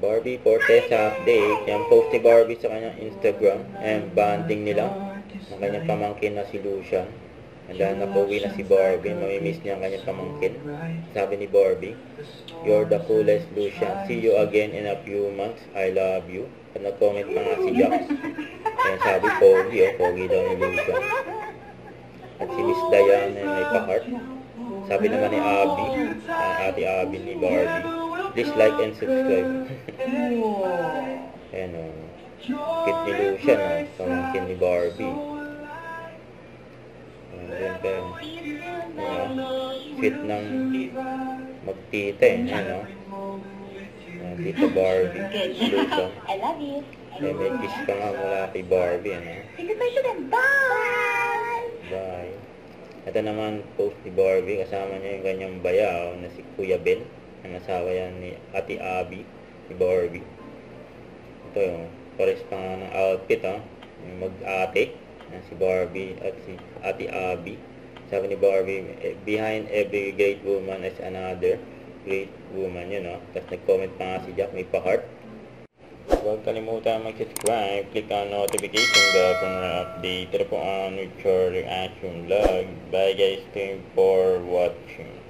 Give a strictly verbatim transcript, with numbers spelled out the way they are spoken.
Barbie Forteza update. Yan, post ni Barbie sa kanyang Instagram. And banding nila. Ang kanyang pamangkin na si Lucian. And dahil napauwi na si Barbie, mamimiss niya ang kanyang pamangkin. Sabi ni Barbie, "You're the coolest, Lucian. See you again in a few months. I love you." At nag-comment pa nga si Jack. Ayan, sabi, pogi, oh, pogi daw ni Lucian. At si Miss Diane ay may pa-heart. Sabi naman ni Abby, ang ate Abby ni Barbie, "Please like and subscribe." Ayan, oh. Cute ni Lucian, oh. Pamangkin ni Barbie. Ayan, ayan. Ayan, sweet ng magtita, eh. Ayan, oh. Ayan, Tita Barbie. Lucian. I love you. Ayan, may kiss pa nga mula kay Barbie, ano. Say goodbye to them. Bye! Bye. Ito naman post ni Barbie, kasama niya yung kanyang bayaw na si Kuya Ben, ang asawa yan ni Ate Abby, ni Barbie. Ito yung pares pa nga ng outfit, ha? Yung mag-ate, si Barbie at si Ate Abby. Sabi ni Barbie, "Behind every great woman is another great woman," yun, ha? Tapos nag-comment pa nga si Jack, may pa-heart. Huwag kalimutan mag-subscribe, click on notification bell para update po on future reaction vlog. Bye guys, thank you for watching.